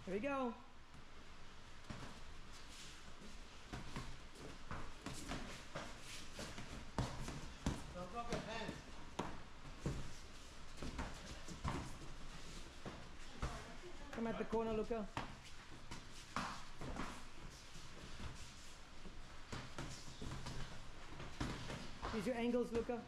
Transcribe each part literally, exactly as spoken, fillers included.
Here we go. Don't drop your hands. Come at the corner, Luca. Use your angles, Luca.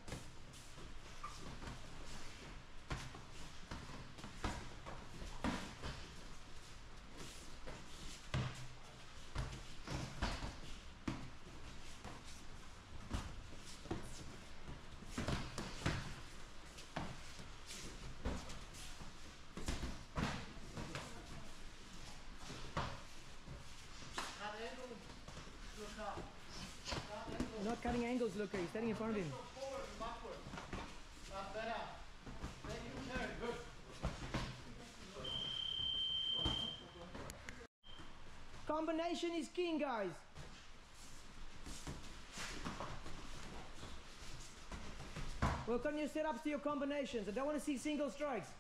Cut angle. Look up. Cut angle. You're not cutting angles, Luca. You're standing in front of him. Forward and backward. That's better. Then you turn. Good. Combination is king, guys. Work on your setups to your combinations. I don't want to see single strikes.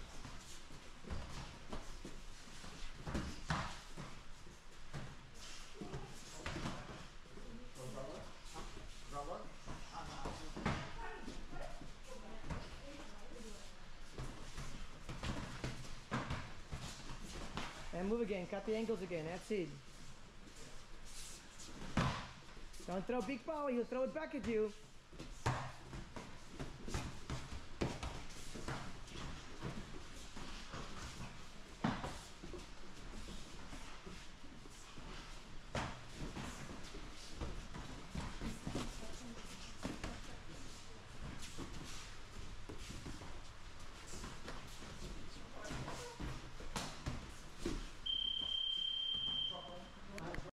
And move again, cut the angles again, that's it. Don't throw big power, he'll throw it back at you.